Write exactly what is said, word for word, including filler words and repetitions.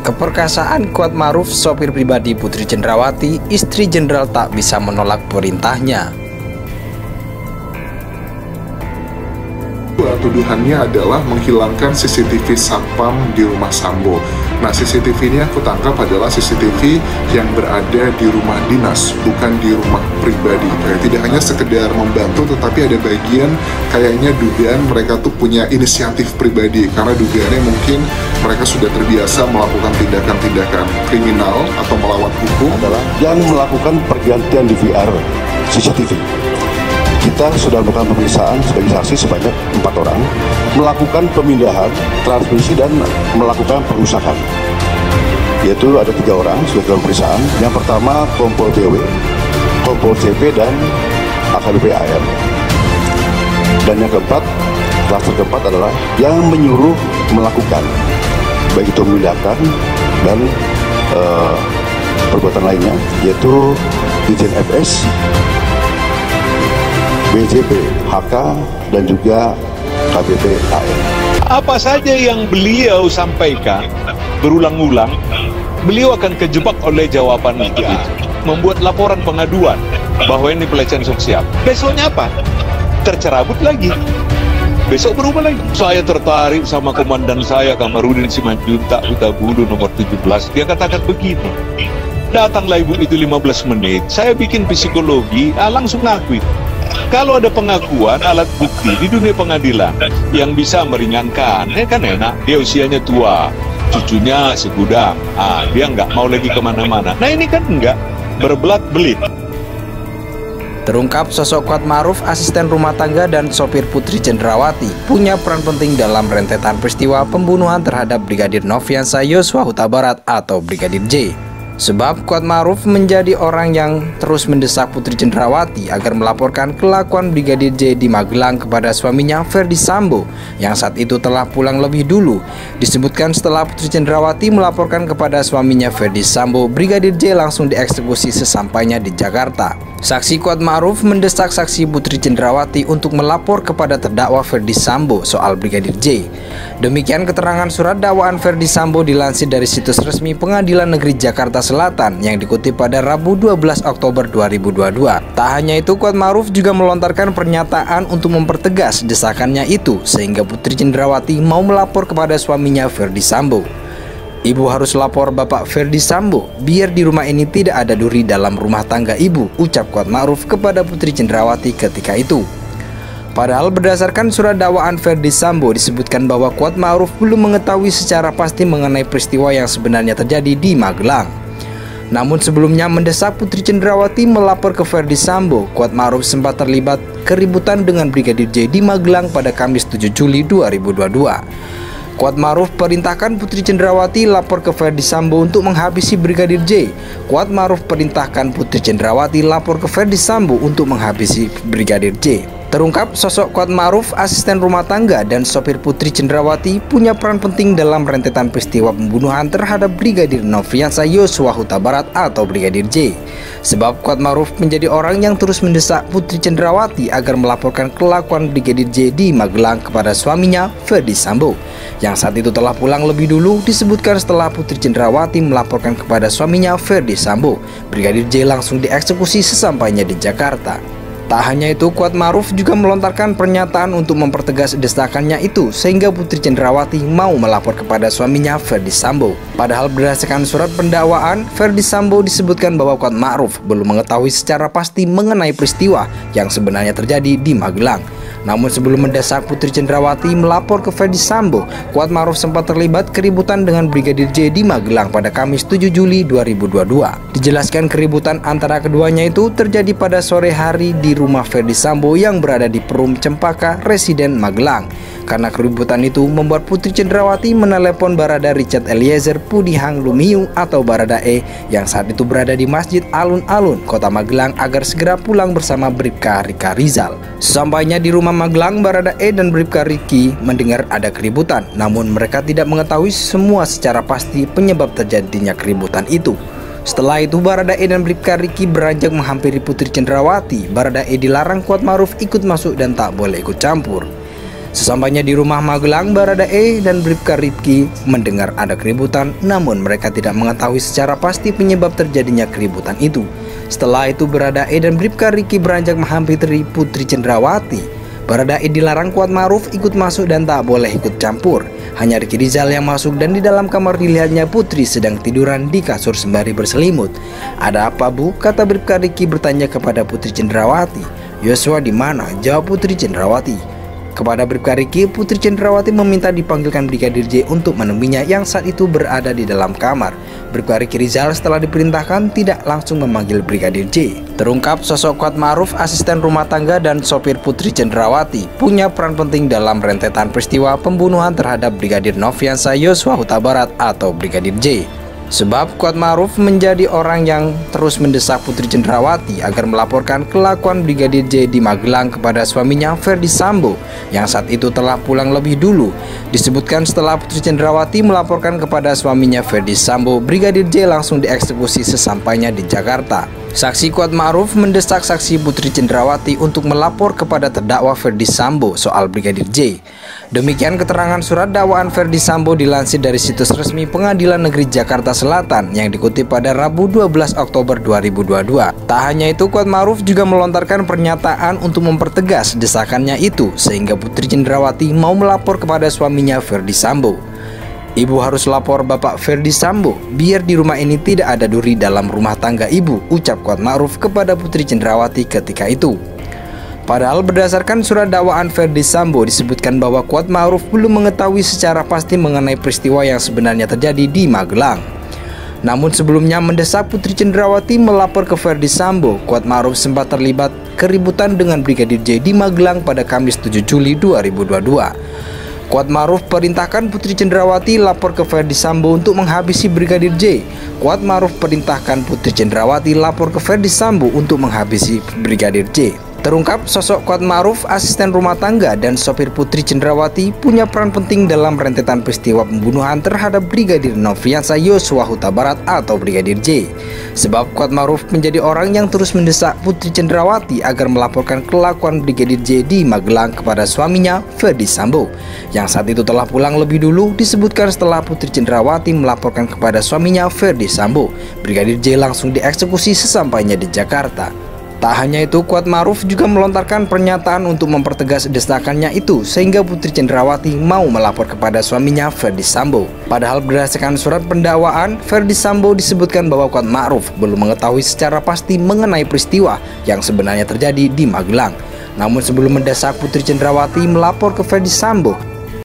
Keperkasaan Kuat Ma'ruf, sopir pribadi Putri Cendrawati, istri jenderal tak bisa menolak perintahnya. Tuduhannya adalah menghilangkan C C T V satpam di rumah Sambo. Nah, C C T V ini aku tangkap adalah C C T V yang berada di rumah dinas, bukan di rumah pribadi. Kayak tidak hanya sekedar membantu, tetapi ada bagian kayaknya dugaan mereka tuh punya inisiatif pribadi, karena dugaannya mungkin mereka sudah terbiasa melakukan tindakan-tindakan kriminal atau melawan hukum. Adalah yang melakukan pergantian D V R C C T V. Kita sudah melakukan pemeriksaan sebagai saksi sebanyak empat orang, melakukan pemindahan, transmisi, dan melakukan perusakan. Yaitu ada tiga orang sudah dalam pemeriksaan. Yang pertama Kompol B W, Kompol C P, dan A K B P A R. Dan yang keempat, klaster keempat adalah yang menyuruh melakukan, baik itu memindahkan dan uh, perbuatan lainnya, yaitu Dirjen F S, B J P, H K, dan juga K B P A R. Apa saja yang beliau sampaikan berulang-ulang, beliau akan kejebak oleh jawaban itu. Membuat laporan pengaduan bahwa ini pelecehan seksual. Besoknya apa? Tercerabut lagi. Besok berubah lagi. Saya tertarik sama komandan saya, Kamarudin Simanjuntak Hutabulu nomor tujuh belas. Dia katakan begini, datanglah ibu itu lima belas menit, saya bikin psikologi, ah, langsung ngakui. Kalau ada pengakuan alat bukti di dunia pengadilan yang bisa meringankan, ya kan enak. Dia usianya tua, cucunya segudang, ah, dia nggak mau lagi kemana-mana. Nah ini kan enggak, berbelat-belit. Terungkap sosok Kuat Ma'ruf, asisten rumah tangga dan sopir Putri Cendrawati, punya peran penting dalam rentetan peristiwa pembunuhan terhadap Brigadir Nofriansah Yosua Huta Barat atau Brigadir J. Sebab Kuat Ma'ruf menjadi orang yang terus mendesak Putri Cendrawati agar melaporkan kelakuan Brigadir J di Magelang kepada suaminya Ferdi Sambo yang saat itu telah pulang lebih dulu. Disebutkan setelah Putri Cendrawati melaporkan kepada suaminya Ferdi Sambo, Brigadir J langsung dieksekusi sesampainya di Jakarta. Saksi Kuat Ma'ruf mendesak saksi Putri Cendrawati untuk melapor kepada terdakwa Ferdi Sambo soal Brigadir J. Demikian keterangan surat dakwaan Ferdi Sambo dilansir dari situs resmi Pengadilan Negeri Jakarta Selatan yang dikutip pada Rabu dua belas Oktober dua ribu dua puluh dua. Tak hanya itu, Kuat Ma'ruf juga melontarkan pernyataan untuk mempertegas desakannya itu sehingga Putri Cendrawati mau melapor kepada suaminya Ferdi Sambo. Ibu harus lapor Bapak Ferdi Sambo, biar di rumah ini tidak ada duri dalam rumah tangga ibu, ucap Kuat Ma'ruf kepada Putri Cendrawati ketika itu. Padahal berdasarkan surat dakwaan Ferdi Sambo disebutkan bahwa Kuat Ma'ruf belum mengetahui secara pasti mengenai peristiwa yang sebenarnya terjadi di Magelang. Namun sebelumnya mendesak Putri Cendrawati melapor ke Ferdi Sambo, Kuat Ma'ruf sempat terlibat keributan dengan Brigadir J di Magelang pada Kamis tujuh Juli dua ribu dua puluh dua. Kuat Ma'ruf perintahkan Putri Cendrawati lapor ke Ferdi Sambo untuk menghabisi Brigadir J. Kuat Ma'ruf perintahkan Putri Cendrawati lapor ke Ferdi Sambo untuk menghabisi Brigadir J. Terungkap sosok Kuat Ma'ruf, asisten rumah tangga dan sopir Putri Cendrawati punya peran penting dalam rentetan peristiwa pembunuhan terhadap Brigadir Nofriansah Yosua Huta Barat atau Brigadir J. Sebab Kuat Ma'ruf menjadi orang yang terus mendesak Putri Cendrawati agar melaporkan kelakuan Brigadir J di Magelang kepada suaminya Ferdi Sambo yang saat itu telah pulang lebih dulu. Disebutkan setelah Putri Cendrawati melaporkan kepada suaminya Ferdi Sambo, Brigadir J langsung dieksekusi sesampainya di Jakarta. Tak hanya itu, Kuat Ma'ruf juga melontarkan pernyataan untuk mempertegas desakannya itu sehingga Putri Cendrawati mau melapor kepada suaminya Ferdi Sambo. Padahal berdasarkan surat pendakwaan, Ferdi Sambo disebutkan bahwa Kuat Ma'ruf belum mengetahui secara pasti mengenai peristiwa yang sebenarnya terjadi di Magelang. Namun sebelum mendesak Putri Cendrawati melapor ke Ferdi Sambo, Kuat Ma'ruf sempat terlibat keributan dengan Brigadir J di Magelang pada Kamis tujuh Juli dua ribu dua puluh dua. Dijelaskan keributan antara keduanya itu terjadi pada sore hari di rumah Ferdi Sambo yang berada di Perum Cempaka, Residen Magelang. Karena keributan itu membuat Putri Cendrawati menelepon Barada Richard Eliezer Pudihang Lumiu atau Barada E yang saat itu berada di Masjid Alun-Alun, Kota Magelang agar segera pulang bersama Bribka Rika Rizal. Sesampainya di rumah Magelang, Barada E dan Bribka Riki mendengar ada keributan, namun mereka tidak mengetahui semua secara pasti penyebab terjadinya keributan itu. Setelah itu Barada E dan Bribka Riki beranjak menghampiri Putri Cendrawati. Barada E dilarang Kuat Ma'ruf ikut masuk dan tak boleh ikut campur. Sesampainya di rumah Magelang, Baradae dan Bribka Riki mendengar ada keributan, namun mereka tidak mengetahui secara pasti penyebab terjadinya keributan itu. Setelah itu Baradae dan Bribka Riki beranjak menghampiri Putri Cendrawati. Baradae dilarang Kuatmaruf ikut masuk dan tak boleh ikut campur. Hanya Ricky Rizal yang masuk dan di dalam kamar dilihatnya Putri sedang tiduran di kasur sembari berselimut. "Ada apa, Bu?" kata Bribka Riki bertanya kepada Putri Cendrawati. "Yosua di mana?" jawab Putri Cendrawati. Kepada Bribka Riki, Putri Cendrawati meminta dipanggilkan Brigadir J untuk menemuinya yang saat itu berada di dalam kamar. Bribka Ricky Rizal setelah diperintahkan tidak langsung memanggil Brigadir J. Terungkap sosok Kuatmaruf, asisten rumah tangga dan sopir Putri Cendrawati, punya peran penting dalam rentetan peristiwa pembunuhan terhadap Brigadir Nofriansah Yosua Huta Barat atau Brigadir J. Sebab Kuatmaruf menjadi orang yang terus mendesak Putri Cendrawati agar melaporkan kelakuan Brigadir J di Magelang kepada suaminya Ferdi Sambo yang saat itu telah pulang lebih dulu. Disebutkan setelah Putri Cendrawati melaporkan kepada suaminya Ferdi Sambo, Brigadir J langsung dieksekusi sesampainya di Jakarta. Saksi Kuatmaruf mendesak saksi Putri Cendrawati untuk melapor kepada terdakwa Ferdi Sambo soal Brigadir J. Demikian keterangan surat dakwaan Ferdi Sambo dilansir dari situs resmi Pengadilan Negeri Jakarta Selatan yang dikutip pada Rabu dua belas Oktober dua ribu dua puluh dua. Tak hanya itu, Kuatmaruf juga melontarkan pernyataan untuk mempertegas desakannya itu sehingga Putri Cendrawati mau melapor kepada suaminya Ferdi Sambo. "Ibu harus lapor Bapak Ferdi Sambo, biar di rumah ini tidak ada duri dalam rumah tangga ibu," ucap Kuatmaruf kepada Putri Cendrawati ketika itu. Padahal berdasarkan surat dakwaan Ferdi Sambo disebutkan bahwa Kuatmaruf belum mengetahui secara pasti mengenai peristiwa yang sebenarnya terjadi di Magelang. Namun sebelumnya mendesak Putri Cendrawati melapor ke Ferdi Sambo, Kuatmaruf sempat terlibat keributan dengan Brigadir J di Magelang pada Kamis tujuh Juli dua ribu dua puluh dua. Kuatmaruf perintahkan Putri Cendrawati lapor ke Ferdi Sambo untuk menghabisi Brigadir J. Kuatmaruf perintahkan Putri Cendrawati lapor ke Ferdi Sambo untuk menghabisi Brigadir J. Terungkap sosok Kuatmaruf, asisten rumah tangga dan sopir Putri Cendrawati punya peran penting dalam rentetan peristiwa pembunuhan terhadap Brigadir Nofriansah Yosua Huta Barat atau Brigadir J. Sebab Kuatmaruf menjadi orang yang terus mendesak Putri Cendrawati agar melaporkan kelakuan Brigadir J di Magelang kepada suaminya Ferdi Sambo yang saat itu telah pulang lebih dulu. Disebutkan setelah Putri Cendrawati melaporkan kepada suaminya Ferdi Sambo, Brigadir J langsung dieksekusi sesampainya di Jakarta. Tak hanya itu, Kuatmaruf juga melontarkan pernyataan untuk mempertegas desakannya itu sehingga Putri Cendrawati mau melapor kepada suaminya Ferdi Sambo. Padahal berdasarkan surat pendakwaan, Ferdi Sambo disebutkan bahwa Kuatmaruf belum mengetahui secara pasti mengenai peristiwa yang sebenarnya terjadi di Magelang. Namun sebelum mendesak Putri Cendrawati melapor ke Ferdi Sambo,